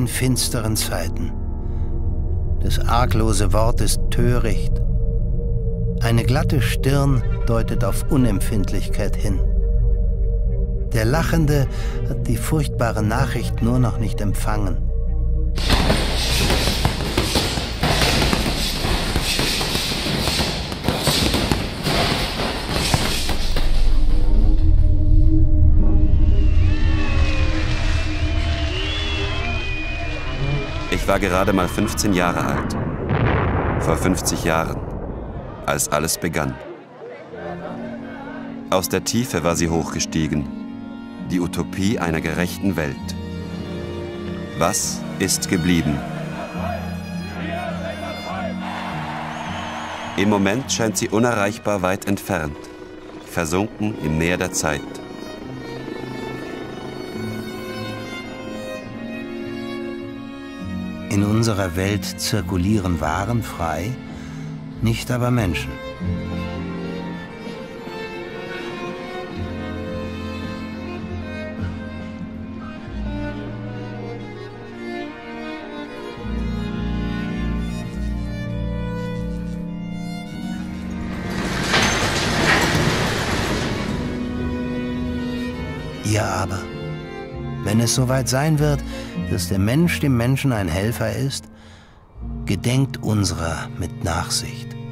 in finsteren Zeiten. Das arglose Wort ist töricht. Eine glatte Stirn deutet auf Unempfindlichkeit hin. Der Lachende hat die furchtbare Nachricht nur noch nicht empfangen. Ich war gerade mal 15 Jahre alt. Vor 50 Jahren, als alles begann. Aus der Tiefe war sie hochgestiegen. Die Utopie einer gerechten Welt. Was ist geblieben? Im Moment scheint sie unerreichbar weit entfernt, versunken im Meer der Zeit. In unserer Welt zirkulieren Waren frei, nicht aber Menschen. Ihr aber, wenn es soweit sein wird, dass der Mensch dem Menschen ein Helfer ist, gedenkt unserer mit Nachsicht.